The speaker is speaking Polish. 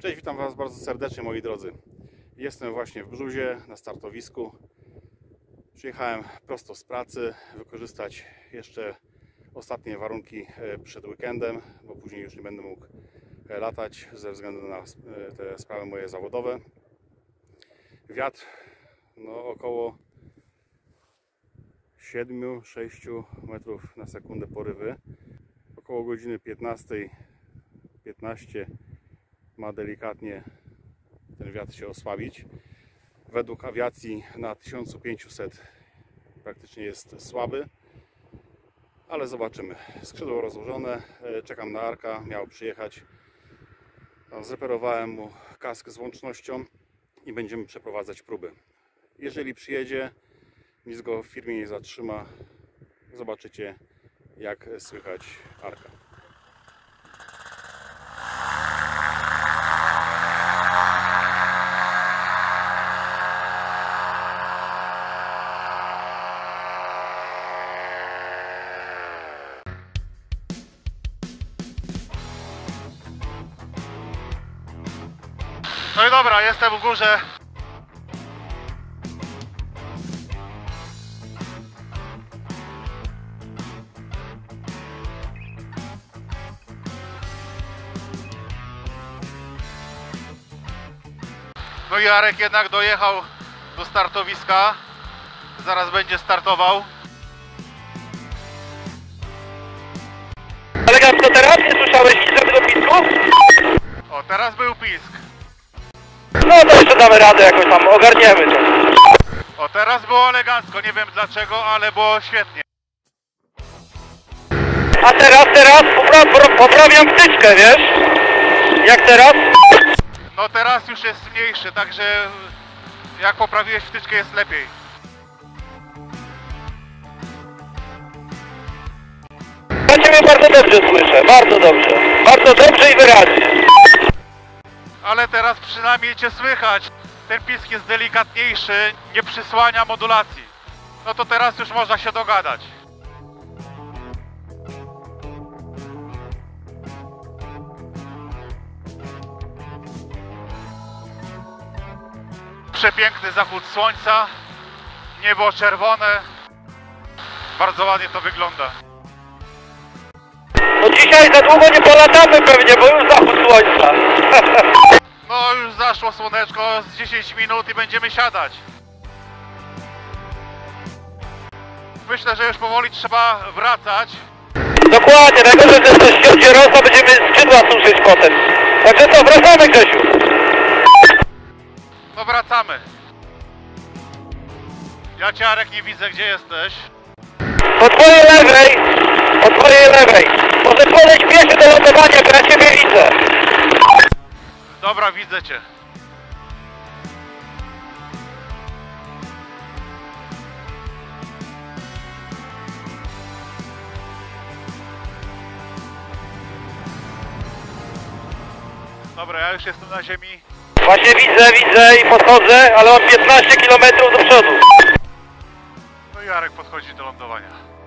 Cześć, witam Was bardzo serdecznie, moi drodzy. Jestem właśnie w Brzuzie, na startowisku. Przyjechałem prosto z pracy, wykorzystać jeszcze ostatnie warunki przed weekendem, bo później już nie będę mógł latać ze względu na te sprawy moje zawodowe. Wiatr około 7-6 metrów na sekundę porywy. Około godziny 15:15 ma delikatnie ten wiatr się osłabić. Według awiacji na 1500 praktycznie jest słaby, ale zobaczymy. Skrzydło rozłożone, czekam na Arka, miał przyjechać. Zreperowałem mu kask z łącznością i będziemy przeprowadzać próby. Jeżeli przyjedzie, nic go w firmie nie zatrzyma, zobaczycie, jak słychać Arka. No i dobra, jestem w górze. No i Arek jednak dojechał do startowiska. Zaraz będzie startował. Elegancko teraz? Nie słyszałeś żadnego pisku? O, teraz był pisk. No to jeszcze damy radę, jakoś tam ogarniemy to. O, teraz było elegancko, nie wiem dlaczego, ale było świetnie. A teraz poprawiam wtyczkę, wiesz? Jak teraz? No teraz już jest mniejszy, także jak poprawiłeś wtyczkę, jest lepiej. Ja Ciebie bardzo dobrze słyszę, bardzo dobrze. Bardzo dobrze i wyraźnie. Ale teraz przynajmniej Cię słychać. Ten pisk jest delikatniejszy, nie przysłania modulacji. No to teraz już można się dogadać. Przepiękny zachód słońca, niebo czerwone. Bardzo ładnie to wygląda. No dzisiaj za długo nie polatamy pewnie, bo już zachód słońca. No już zaszło słoneczko, z 10 minut i będziemy siadać. Myślę, że już powoli trzeba wracać. Dokładnie, najgorzej, że coś się oddzierosła, będziemy skrzydła suszyć potem. Także co, wracamy, Grzesiu. No wracamy. Ja Cię, Arek, nie widzę, gdzie jesteś. Po twojej lewej, po twojej lewej. Może podejść pieszy do lądowania, bo ja Ciebie widzę. Dobra, widzę Cię. Dobra, ja już jestem na ziemi. Właśnie widzę i podchodzę, ale mam 15 km do przodu. No i Arek podchodzi do lądowania.